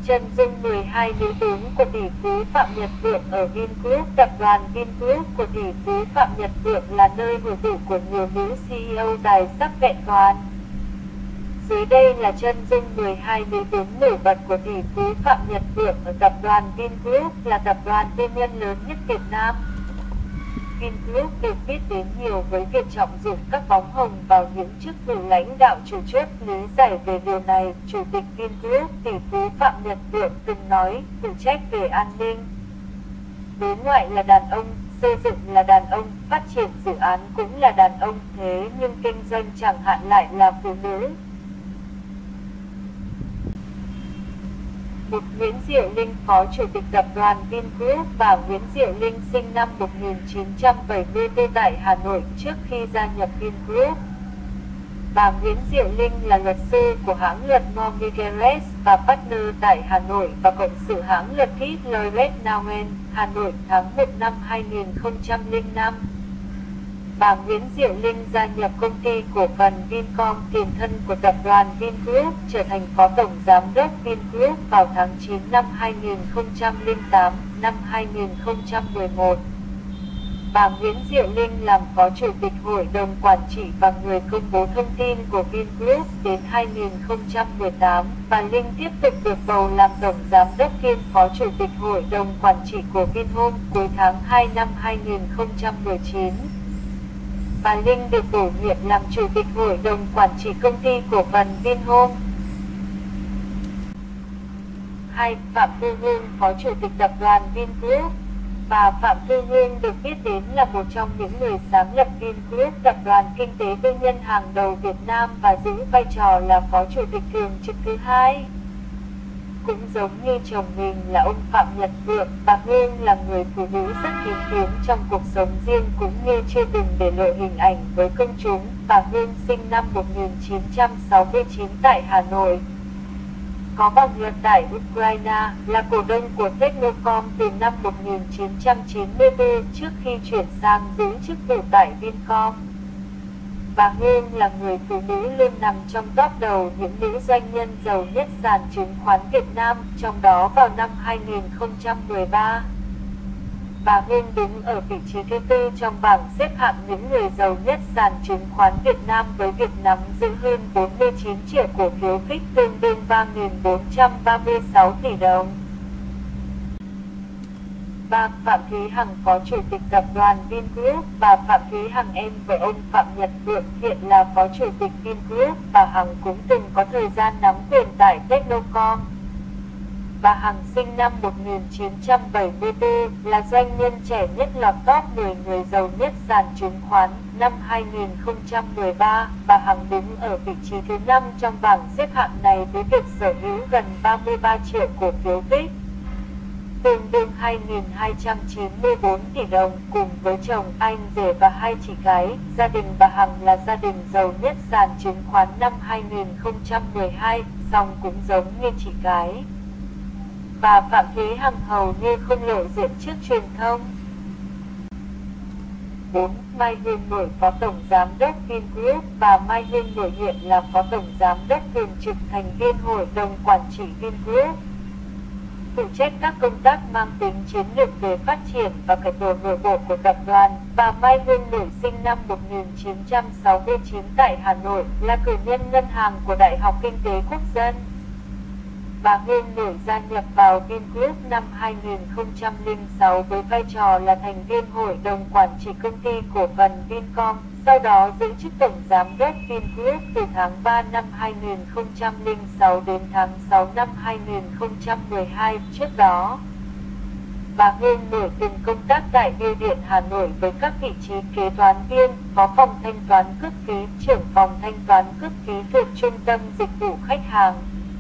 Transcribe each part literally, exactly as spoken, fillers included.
chân dung mười hai nữ tướng của tỷ phú Phạm Nhật Vượng ở Vingroup. Tập đoàn Vingroup của tỷ phú Phạm Nhật Vượng là nơi hội tụ của nhiều nữ xê e ô tài sắc vẹn toàn. Dưới đây là chân dung mười hai nữ tướng nổi bật của tỷ phú Phạm Nhật Vượng ở tập đoàn Vingroup, là tập đoàn tư nhân lớn nhất Việt Nam. Vingroup được biết đến nhiều với việc trọng dụng các bóng hồng vào những chức vụ lãnh đạo chủ chốt. Lý giải về điều này, Chủ tịch Vingroup tỷ phú Phạm Nhật Vượng từng nói, phụ trách về an ninh đối ngoại là đàn ông, xây dựng là đàn ông, phát triển dự án cũng là đàn ông, thế nhưng kinh doanh chẳng hạn lại là phụ nữ. Một Nguyễn Diệu Linh, Phó Chủ tịch Tập đoàn Vingroup. Bà Nguyễn Diệu Linh sinh năm một nghìn chín trăm bảy mươi tư tại Hà Nội trước khi gia nhập Vingroup. Bà Nguyễn Diệu Linh là luật sư của hãng luật Morgan và Partner tại Hà Nội và cộng sự hãng luật Keith Lloyd Nowen, Hà Nội tháng một năm hai nghìn không trăm lẻ năm. Bà Nguyễn Diệu Linh gia nhập công ty cổ phần Vincom, tiền thân của tập đoàn Vingroup, trở thành Phó Tổng Giám đốc Vingroup vào tháng chín năm hai nghìn không trăm lẻ tám. Năm hai nghìn không trăm mười một, bà Nguyễn Diệu Linh làm Phó Chủ tịch Hội đồng Quản trị và người công bố thông tin của Vingroup. Đến hai nghìn không trăm mười tám, bà Linh tiếp tục được bầu làm Tổng Giám đốc kiêm Phó Chủ tịch Hội đồng Quản trị của Vinhome. Cuối tháng hai năm hai nghìn không trăm mười chín, bà Linh được bổ nhiệm làm Chủ tịch Hội đồng Quản trị công ty cổ phần Vinhome. hai. Phạm Thu Hương, Phó Chủ tịch Tập đoàn Vingroup. Bà Phạm Thu Hương được biết đến là một trong những người sáng lập Vingroup, tập đoàn kinh tế tư nhân hàng đầu Việt Nam, và giữ vai trò là Phó Chủ tịch thường trực thứ hai. Cũng giống như chồng mình là ông Phạm Nhật Vượng, bà Hương là người phụ nữ rất kín tiếng trong cuộc sống riêng cũng như chưa từng để lộ hình ảnh với công chúng. Bà Hương sinh năm một nghìn chín trăm sáu mươi chín tại Hà Nội, có bằng luật tại Ukraine, là cổ đông của Technocom từ năm một nghìn chín trăm chín mươi tư trước khi chuyển sang giữ chức vụ tại Vincom. Bà Hương là người phụ nữ luôn nằm trong top đầu những nữ doanh nhân giàu nhất sàn chứng khoán Việt Nam, trong đó vào năm hai nghìn không trăm mười ba. Bà Hương đứng ở vị trí thứ tư trong bảng xếp hạng những người giàu nhất sàn chứng khoán Việt Nam với việc nắm giữ hơn bốn mươi chín triệu cổ phiếu vê i xê tương đương ba nghìn bốn trăm ba mươi sáu tỷ đồng. ba. Phạm Thúy Hằng, Phó Chủ tịch Tập đoàn Vingroup. Bà Phạm Thúy Hằng, em vợ ông Phạm Nhật Vượng, hiện là Phó Chủ tịch Vingroup. Bà Hằng cũng từng có thời gian nắm quyền tại Technocom. Bà Hằng sinh năm một nghìn chín trăm bảy mươi tư, là doanh nhân trẻ nhất lọt top mười người giàu nhất sàn chứng khoán. Năm hai nghìn không trăm mười ba, bà Hằng đứng ở vị trí thứ năm trong bảng xếp hạng này với việc sở hữu gần ba mươi ba triệu cổ phiếu vê i xê, tương đương hai nghìn hai trăm chín mươi bốn tỷ đồng. Cùng với chồng, anh rể và hai chị gái, gia đình bà Hằng là gia đình giàu nhất sàn chứng khoán năm hai nghìn không trăm mười hai, song cũng giống như chị gái, bà Phạm Thúy Hằng hầu như không lộ diện trước truyền thông. bốn. Mai Hương Nội, Phó Tổng Giám đốc Vingroup. Bà Mai Hương Nội hiện là Phó Tổng Giám đốc thường trực thành viên Hội đồng Quản trị Vingroup, phụ trách các công tác mang tính chiến lược về phát triển và cải tổ nội bộ của tập đoàn. Bà Mai Hương Nội sinh năm một nghìn chín trăm sáu mươi chín tại Hà Nội, là cử nhân ngân hàng của Đại học Kinh tế Quốc dân. Bà Hương Nội gia nhập vào Vingroup năm hai nghìn không trăm lẻ sáu với vai trò là thành viên Hội đồng Quản trị công ty cổ phần Vincom, sau đó giữ chức Tổng Giám đốc Vingroup từ tháng ba năm hai nghìn không trăm lẻ sáu đến tháng sáu năm hai nghìn không trăm mười hai. Trước đó, bà Hương Nội từng công tác tại Bưu điện Hà Nội với các vị trí kế toán viên, phó phòng thanh toán cước phí, trưởng phòng thanh toán cước phí thuộc Trung tâm Dịch vụ Khách hàng.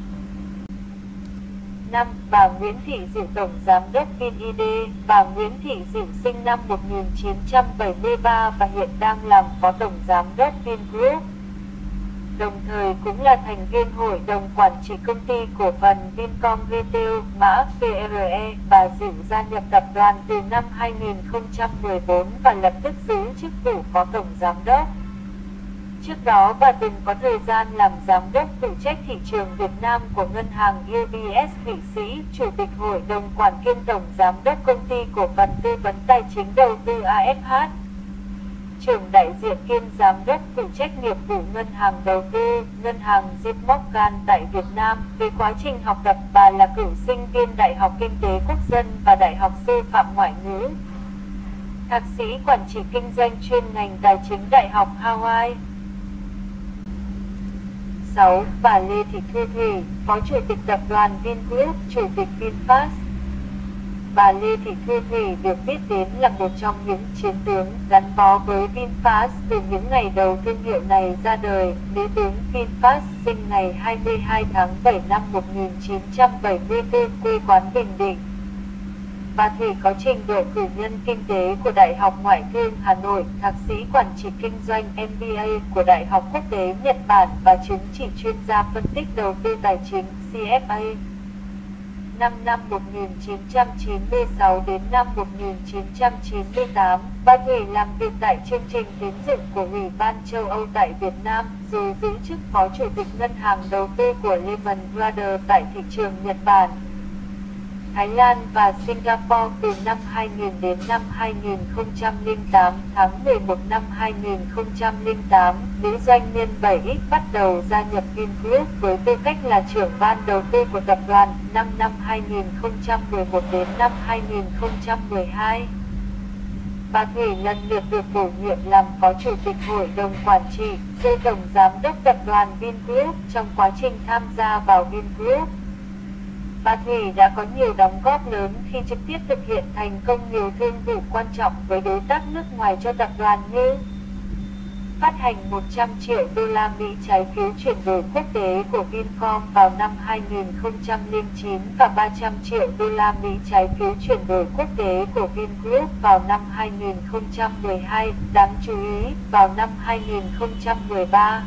năm. Bà Nguyễn Thị Diệu, Tổng Giám đốc VinID. Bà Nguyễn Thị Diệu sinh năm một nghìn chín trăm bảy mươi ba và hiện đang làm Phó Tổng Giám đốc Vingroup, đồng thời cũng là thành viên Hội đồng Quản trị công ty cổ phần Vincom Retail, mã vê rờ e. Bà Diệu gia nhập tập đoàn từ năm hai nghìn không trăm mười bốn và lập tức giữ chức vụ Phó Tổng Giám đốc. Trước đó bà từng có thời gian làm giám đốc phụ trách thị trường Việt Nam của ngân hàng u bê ét Thụy Sĩ, chủ tịch hội đồng quản kiêm tổng giám đốc công ty cổ phần tư vấn tài chính đầu tư a ép hát, trưởng đại diện kiêm giám đốc phụ trách nghiệp vụ ngân hàng đầu tư, ngân hàng J P Morgan tại Việt Nam. Về quá trình học tập, bà là cựu sinh viên Đại học Kinh tế Quốc dân và Đại học Sư phạm Ngoại ngữ, thạc sĩ quản trị kinh doanh chuyên ngành tài chính Đại học Hawaii. sáu. Bà Lê Thị Thu Thủy, Phó Chủ tịch Tập đoàn Vingroup, Chủ tịch VinFast. Bà Lê Thị Thu Thủy được biết đến là một trong những chiến tướng gắn bó với VinFast từ những ngày đầu thương hiệu này ra đời. Nữ tướng VinFast sinh ngày hai mươi hai tháng bảy năm một nghìn chín trăm bảy mươi tư, quê quán Bình Định. Bà Thủy có trình độ cử nhân kinh tế của Đại học Ngoại thương Hà Nội, thạc sĩ quản trị kinh doanh M B A của Đại học Quốc tế Nhật Bản và chứng chỉ chuyên gia phân tích đầu tư tài chính C F A. Năm năm một nghìn chín trăm chín mươi sáu đến năm một nghìn chín trăm chín mươi tám, bà Thủy làm việc tại chương trình tín dụng của Ủy ban châu Âu tại Việt Nam, rồi giữ chức Phó Chủ tịch Ngân hàng đầu tư của Lehman Brothers tại thị trường Nhật Bản, Thái Lan và Singapore từ năm hai nghìn đến năm hai nghìn không trăm lẻ tám. Tháng mười một năm hai nghìn không trăm lẻ tám, nữ doanh nhân bảy X bắt đầu gia nhập Vingroup với tư cách là trưởng ban đầu tư của tập đoàn. Năm năm hai nghìn không trăm mười một đến năm hai nghìn không trăm mười hai, bà Thủy lần lượt được bổ nhiệm làm Phó Chủ tịch Hội đồng Quản trị, rồi Tổng Giám đốc Tập đoàn Vingroup. Trong quá trình tham gia vào Vingroup, bà Thủy đã có nhiều đóng góp lớn khi trực tiếp thực hiện thành công nhiều thương vụ quan trọng với đối tác nước ngoài cho tập đoàn như phát hành một trăm triệu đô la Mỹ trái phiếu chuyển đổi quốc tế của Vincom vào năm hai nghìn không trăm lẻ chín và ba trăm triệu đô la Mỹ trái phiếu chuyển đổi quốc tế của Vingroup vào năm hai nghìn không trăm mười hai. Đáng chú ý, vào năm hai nghìn không trăm mười ba,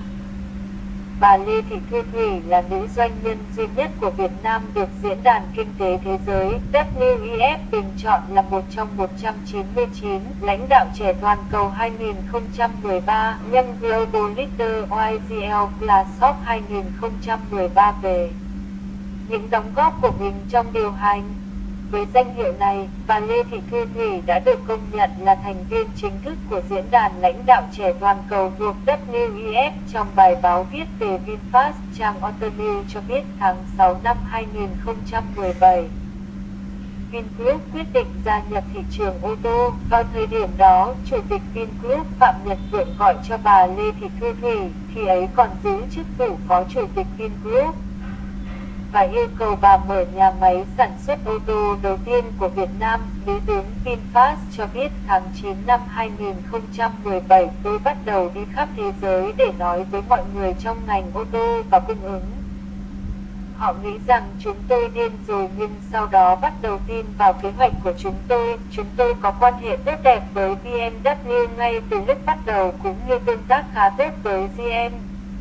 bà Lê Thị Thu Thủy là nữ doanh nhân duy nhất của Việt Nam được Diễn đàn Kinh tế Thế giới W E F bình chọn là một trong một trăm chín mươi chín lãnh đạo trẻ toàn cầu hai nghìn không trăm mười ba, Young Global Leader Y G L Glassdoor hai nghìn không trăm mười ba về những đóng góp của mình trong điều hành. Với danh hiệu này, bà Lê Thị Thu Thủy đã được công nhận là thành viên chính thức của Diễn đàn lãnh đạo trẻ toàn cầu thuộc W E F. Trong bài báo viết về VinFast, trang Autonews cho biết tháng sáu năm hai nghìn không trăm mười bảy, Vingroup quyết định gia nhập thị trường ô tô. Vào thời điểm đó, Chủ tịch Vingroup Phạm Nhật Vượng gọi cho bà Lê Thị Thu Thủy, khi ấy còn giữ chức vụ Phó Chủ tịch Vingroup, và yêu cầu bà mở nhà máy sản xuất ô tô đầu tiên của Việt Nam. Nữ tướng VinFast cho biết tháng chín năm hai nghìn không trăm mười bảy, tôi bắt đầu đi khắp thế giới để nói với mọi người trong ngành ô tô và cung ứng. Họ nghĩ rằng chúng tôi điên rồi, nhưng sau đó bắt đầu tin vào kế hoạch của chúng tôi. Chúng tôi có quan hệ tốt đẹp với B M W ngay từ lúc bắt đầu, cũng như tương tác khá tốt với G M.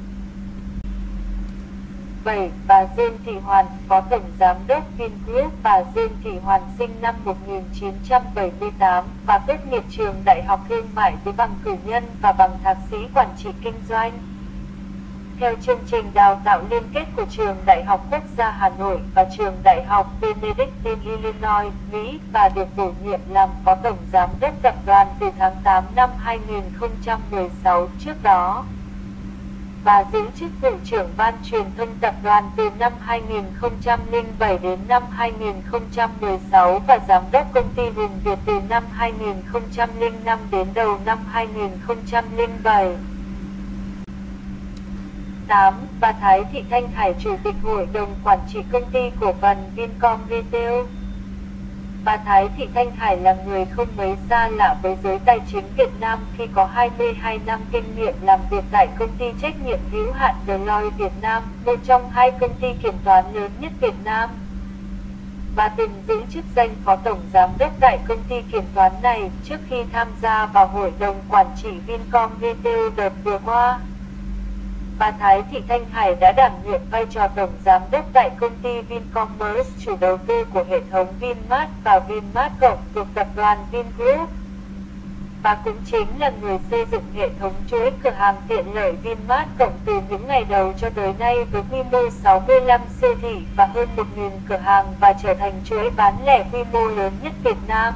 bảy. Bà Dương Thị Hoàn, Phó Tổng Giám đốc Vingroup. Bà Dương Thị Hoàn sinh năm một nghìn chín trăm bảy mươi tám, bà tốt nghiệp trường Đại học Thương mại với bằng cử nhân và bằng thạc sĩ quản trị kinh doanh theo chương trình đào tạo liên kết của Trường Đại học Quốc gia Hà Nội và Trường Đại học Benedictine Illinois, Mỹ. Bà được bổ nhiệm làm Phó Tổng Giám đốc tập đoàn từ tháng tám năm hai nghìn không trăm mười sáu. Trước đó, bà giữ chức vụ trưởng ban truyền thông tập đoàn từ năm hai nghìn không trăm lẻ bảy đến năm hai nghìn không trăm mười sáu và giám đốc công ty Hùng Việt từ năm hai nghìn không trăm lẻ năm đến đầu năm hai nghìn không trăm lẻ bảy. tám. Bà Thái Thị Thanh Hải, Chủ tịch Hội đồng Quản trị Công ty Cổ phần Vincom Retail. Bà Thái Thị Thanh Hải là người không mấy xa lạ với giới tài chính Việt Nam khi có hai mươi hai năm kinh nghiệm làm việc tại công ty trách nhiệm hữu hạn Deloitte Việt Nam, một trong hai công ty kiểm toán lớn nhất Việt Nam. Bà từng giữ chức danh Phó Tổng Giám đốc tại công ty kiểm toán này trước khi tham gia vào Hội đồng Quản trị Vincom Retail đợt vừa qua. Bà Thái Thị Thanh Hải đã đảm nhiệm vai trò Tổng Giám đốc tại công ty Vincommerce, chủ đầu tư của hệ thống Vinmart và Vinmart Cộng thuộc tập đoàn Vingroup. Bà cũng chính là người xây dựng hệ thống chuỗi cửa hàng tiện lợi Vinmart Cộng từ những ngày đầu cho tới nay với quy mô sáu mươi lăm siêu thị và hơn một nghìn cửa hàng và trở thành chuỗi bán lẻ quy mô lớn nhất Việt Nam.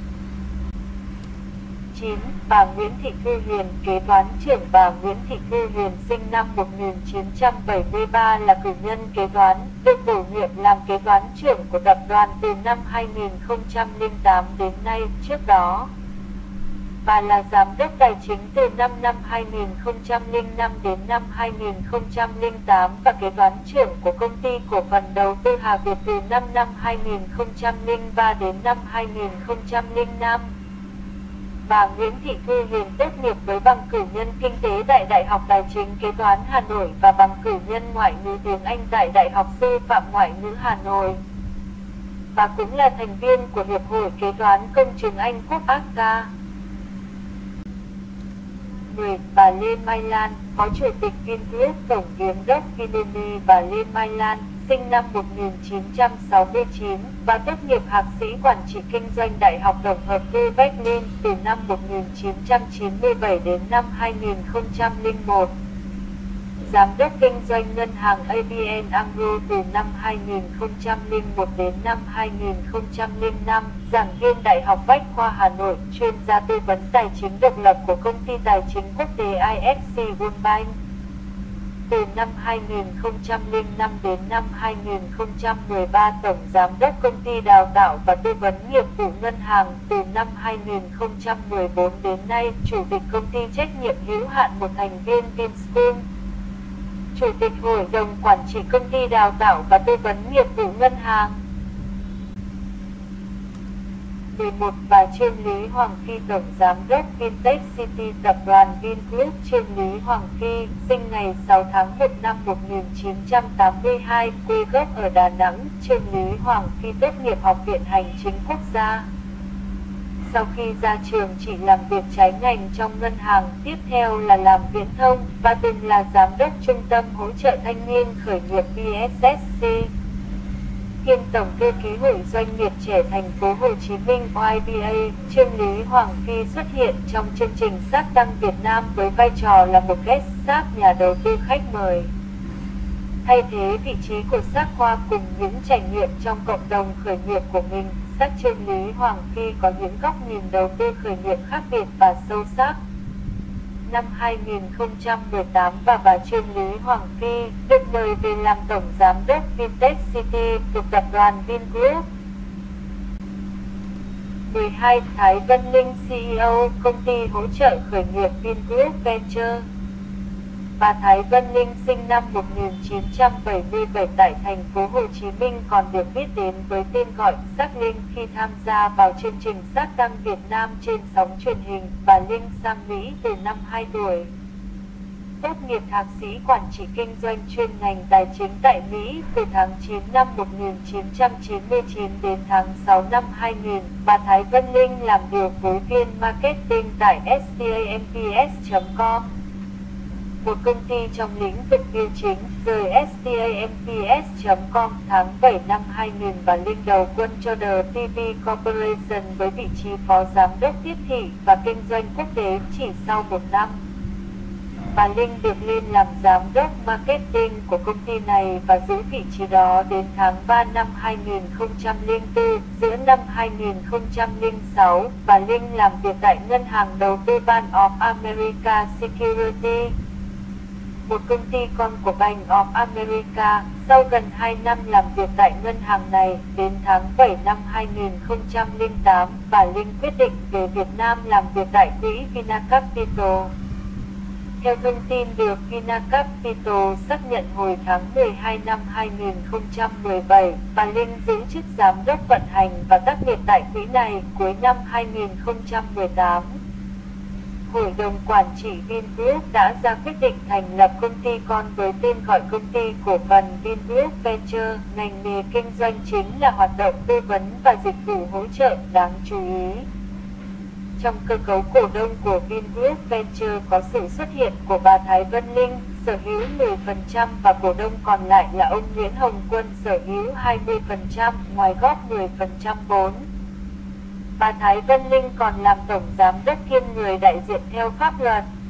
chín. Bà Nguyễn Thị Thu Huyền, kế toán trưởng. Bà Nguyễn Thị Thu Huyền sinh năm một nghìn chín trăm bảy mươi ba là cử nhân kế toán, được bổ nhiệm làm kế toán trưởng của tập đoàn từ năm hai nghìn không trăm lẻ tám đến nay. Trước đó, bà là giám đốc tài chính từ năm năm hai nghìn không trăm lẻ năm đến năm hai nghìn không trăm lẻ tám và kế toán trưởng của công ty cổ phần đầu tư Hà Việt từ năm năm hai nghìn không trăm lẻ ba đến năm hai nghìn không trăm lẻ năm. Bà Nguyễn Thị Thu Huyền tốt nghiệp với bằng cử nhân kinh tế tại Đại học Tài chính Kế toán Hà Nội và bằng cử nhân ngoại ngữ tiếng Anh tại Đại học Sư phạm Ngoại ngữ Hà Nội. Bà cũng là thành viên của Hiệp hội Kế toán Công chứng Anh Quốc a xê a. mười. Bà Lê Mai Lan, Phó Chủ tịch Vingroup, Tổng Giám đốc Vinamilk. Bà Lê Mai Lan, sinh năm một nghìn chín trăm sáu mươi chín, bà tốt nghiệp Thạc sĩ Quản trị Kinh doanh Đại học Tổng hợp Tư Berlin từ năm một nghìn chín trăm chín mươi bảy đến năm hai nghìn không trăm lẻ một. Giám đốc kinh doanh ngân hàng a bê en AMRO từ năm hai nghìn không trăm lẻ một đến năm hai nghìn không trăm lẻ năm, giảng viên Đại học Bách khoa Hà Nội, chuyên gia tư vấn tài chính độc lập của công ty tài chính quốc tế i ép xê World Bank. Từ năm hai nghìn không trăm lẻ năm đến năm hai nghìn không trăm mười ba, Tổng Giám đốc Công ty Đào tạo và Tư vấn Nghiệp vụ Ngân hàng. Từ năm hai nghìn không trăm mười bốn đến nay, Chủ tịch Công ty Trách nhiệm hữu hạn một thành viên Vinschool, Chủ tịch Hội đồng Quản trị Công ty Đào tạo và Tư vấn Nghiệp vụ Ngân hàng. mười một. Bà Trương Lý Hoàng Phi, Tổng Giám đốc Vintech City, Tập đoàn Vingroup. Trương Lý Hoàng Phi, sinh ngày sáu tháng một năm một nghìn chín trăm tám mươi hai, quê gốc ở Đà Nẵng. Trương Lý Hoàng Phi tốt nghiệp Học viện Hành chính Quốc gia. Sau khi ra trường chỉ làm việc trái ngành trong ngân hàng, tiếp theo là làm viễn thông, và từng là Giám đốc Trung tâm Hỗ trợ Thanh niên Khởi nghiệp vê ét ét xê. Kiêm Tổng thư ký Hội Doanh nghiệp trẻ Thành phố Hồ Chí Minh i bê a, Trương Lý Hoàng Phi xuất hiện trong chương trình Shark Tank Việt Nam với vai trò là một guest star, nhà đầu tư khách mời. Thay thế vị trí của Shark Khoa cùng những trải nghiệm trong cộng đồng khởi nghiệp của mình, Shark Trương Lý Hoàng Phi có những góc nhìn đầu tư khởi nghiệp khác biệt và sâu sắc. Năm hai nghìn không trăm mười tám, và bà Trương Lý Hoàng Phi được mời về làm Tổng Giám đốc Vintech City thuộc Tập đoàn Vingroup. mười hai. Thái Vân Linh, xê e ô, Công ty Hỗ trợ Khởi nghiệp Vingroup Venture. Bà Thái Vân Linh sinh năm một nghìn chín trăm bảy mươi bảy tại thành phố Hồ Chí Minh, còn được biết đến với tên gọi Shark Linh khi tham gia vào chương trình Shark Tank Việt Nam trên sóng truyền hình. Bà Linh sang Mỹ từ năm hai tuổi. Tốt nghiệp Thạc sĩ Quản trị Kinh doanh chuyên ngành Tài chính tại Mỹ từ tháng chín năm một nghìn chín trăm chín mươi chín đến tháng sáu năm hai nghìn. Bà Thái Vân Linh làm điều phối viên marketing tại S T A M P S chấm com, một công ty trong lĩnh vực bưu chính. Rời S T A M P S chấm com tháng bảy năm hai nghìn, bà Linh đầu quân cho The tê vê Corporation với vị trí Phó Giám đốc Tiếp thị và Kinh doanh Quốc tế. Chỉ sau một năm, bà Linh được lên làm Giám đốc Marketing của công ty này và giữ vị trí đó đến tháng ba năm hai nghìn không trăm lẻ bốn. Giữa năm hai nghìn không trăm lẻ sáu, bà Linh làm việc tại Ngân hàng Đầu tư Bank of America Security, một công ty con của Bank of America. Sau gần hai năm làm việc tại ngân hàng này, đến tháng bảy năm hai nghìn không trăm lẻ tám, bà Linh quyết định về Việt Nam làm việc tại quỹ Vinacapital. Theo thông tin được Vinacapital xác nhận hồi tháng mười hai năm hai nghìn không trăm mười bảy, bà Linh giữ chức Giám đốc vận hành và tác nghiệp tại quỹ này. Cuối năm hai nghìn không trăm mười tám, Hội đồng Quản trị Vingroup đã ra quyết định thành lập công ty con với tên gọi Công ty Cổ phần Vingroup Venture. Ngành nghề kinh doanh chính là hoạt động tư vấn và dịch vụ hỗ trợ. Đáng chú ý, trong cơ cấu cổ đông của Vingroup Venture có sự xuất hiện của bà Thái Vân Linh, sở hữu mười phần trăm, và cổ đông còn lại là ông Nguyễn Hồng Quân, sở hữu hai mươi phần trăm, ngoài góp mười phần trăm vốn. Bà Thái Vân Linh còn làm tổng giám đốc kiêm người đại diện theo pháp luật.